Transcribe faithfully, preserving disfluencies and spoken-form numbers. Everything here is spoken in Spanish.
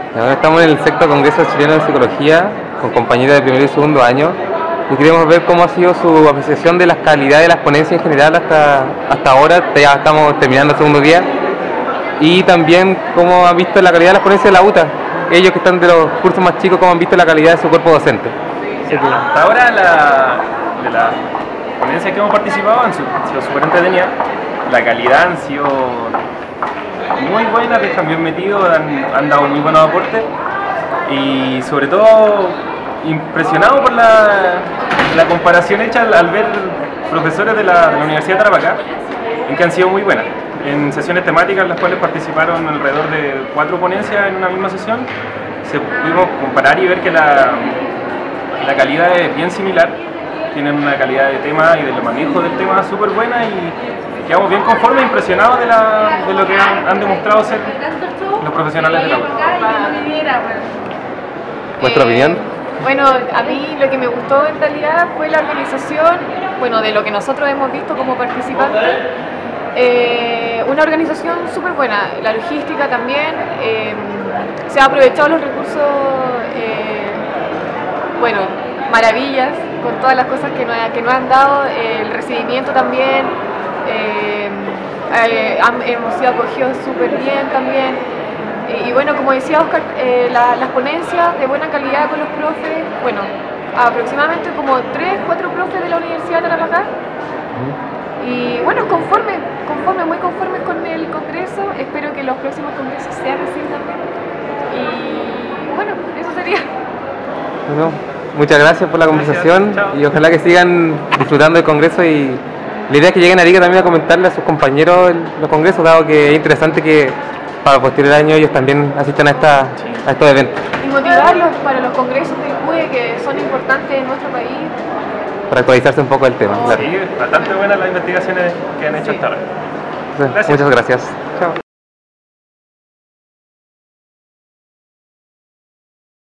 Ahora estamos en el sexto Congreso Chileno de Psicología con compañeros de primer y segundo año y queremos ver cómo ha sido su apreciación de las calidades de las ponencias en general hasta, hasta ahora. Ya estamos terminando el segundo día, y también cómo han visto la calidad de las ponencias de la U T A, ellos que están de los cursos más chicos, cómo han visto la calidad de su cuerpo docente. Ya, hasta ahora la, de las ponencias que hemos participado han sido súper entretenidas, la calidad han sido muy buenas, están bien metidos, han, han dado muy buenos aportes y sobre todo impresionado por la, la comparación hecha al, al ver profesores de la, de la Universidad de Tarapacá, en que han sido muy buenas. En sesiones temáticas en las cuales participaron alrededor de cuatro ponencias en una misma sesión, se pudimos comparar y ver que la, la calidad es bien similar, tienen una calidad de tema y del manejo del tema súper buena y quedamos bien conformes e impresionados de, la, de lo que han, han demostrado ser los profesionales de la U T A. ¿Vuestra eh, opinión? Bueno, a mí lo que me gustó en realidad fue la organización, bueno, de lo que nosotros hemos visto como participantes. Eh, una organización súper buena, la logística también, eh, se han aprovechado los recursos, eh, bueno, maravillas, con todas las cosas que nos, que nos han dado, eh, el recibimiento también, eh, eh, han, hemos sido acogidos súper bien también, y, y bueno, como decía Oscar, eh, la, las ponencias de buena calidad con los profes, bueno, aproximadamente como tres, cuatro profes de la Universidad de Tarapacá. Y bueno, conforme, conforme, muy conformes con el congreso, espero que los próximos congresos sean así también. Y bueno, eso sería. Bueno, muchas gracias por la conversación y ojalá que sigan disfrutando del congreso, y la idea es que lleguen a Arica también a comentarle a sus compañeros en los congresos, dado que es interesante que para el posterior año ellos también asistan a, esta, a estos eventos. Y motivarlos para los congresos del C U E que son importantes en nuestro país. Para actualizarse un poco del tema. Sí, Claro. bastante buenas las investigaciones que han hecho Sí. hasta ahora. Gracias. Muchas gracias. Chao.